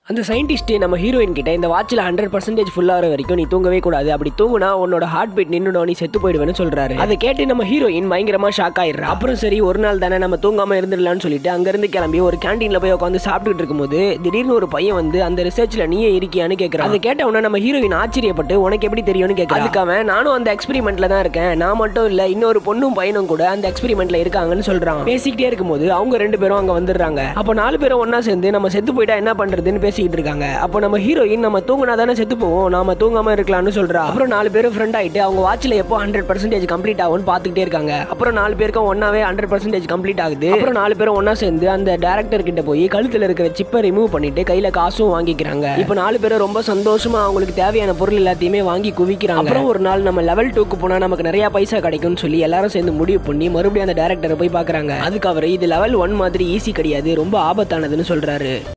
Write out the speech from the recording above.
அந்த சயின்டிஸ்ட் நம்ம ஹீரோயின் கிட்ட இந்த வாட்சில் 100% ஃபுல் ஆகிற வரைக்கும் நீ தூங்கவே கூடாது, அப்படி தூங்குனா உன்னோட ஹார்ட் பீட் நின்னுடும், நீ செத்து போயிடுவேன்னு சொல்றாரு. அதை கேட்டு நம்ம ஹீரோயின் பயங்கரமா ஷாக் ஆயிடுறா. அப்புறம் சரி ஒரு நாள் தானே நம்ம தூங்காம இருந்துடலாம்னு சொல்லிட்டு அங்கிருந்து கிளம்பி ஒரு கேண்டீன்ல போய் உட்காந்து சாப்பிட்டுட்டு இருக்கும்போது திடீர்னு ஒரு பையன் வந்து அந்த ரிசர்ச்ல நீயே இருக்கியான்னு கேட்கறான். அதை கேட்ட உடனே நம்ம ஹீரோயின் ஆச்சரியப்பட்டு உனக்கு எப்படி தெரியும்னு கேட்கறான். அதுக்காக நானும் அந்த எக்ஸ்பெரிமெண்ட்ல தான் இருக்கேன், நான் மட்டும் இல்ல இன்னொரு பொண்ணும் பையனும் கூட அந்த எக்ஸ்பெரிமெண்ட்ல இருக்காங்கன்னு சொல்றான். பேசிக்கிட்டே இருக்கும்போது அவங்க 2 பேரும் அங்க வந்துடுறாங்க. அப்போ 4 பேரும் ஒன்னா சேர்ந்து நம்ம செத்து போயிட்டா என்ன பண்றதுன்னு பேசிக்கிட்டு இருக்காங்க. அப்போ நம்ம ஹீரோயின் நம்ம தூங்கினா தானே செத்து போவோம், நாம தூங்காம இருக்கலாம்னு சொல்றா. அப்புறம் 4 பேரும் ஃப்ரெண்ட் ஆயிட்டு அவங்க வாட்ச்ல எப்போ 100% கம்ப்ளீட் ஆகும்னு பாத்துக்கிட்டே இருக்காங்க. அப்புறம் 4 பேருக்கும் ஒன்னாவே 100% கம்ப்ளீட் ஆகுது. அப்புறம் 4 பேரும் ஒன்னா சேர்ந்து அந்த டைரக்டர் கிட்ட போய் கழுத்துல இருக்கிற சிப்பை ரிமூவ் பண்ணிட்டு கையில காசும் வாங்கிக்கிறாங்க. இப்போ 4 பேரும் ரொம்ப சந்தோஷமா அவங்களுக்கு தேவையான பொருள் எல்லாத்தையுமே வாங்கி குவிக்கிறாங்க. அப்புறம் ஒரு நாள் நம்ம லெவல் 2க்கு போனா நமக்கு நிறைய பைசா கிடைக்கும்னு சொல்லி எல்லாரும் சேர்ந்து முடிவு பண்ணி மறுபடியும் அந்த டைரக்டரை போய் பாக்குறாங்க. அதுக்கு அவர் இது லெவல் 1 மாதிரி ஈஸி கிடையாது, ரொம்ப ஆபத்தானதுன்னு சொல்றாரு.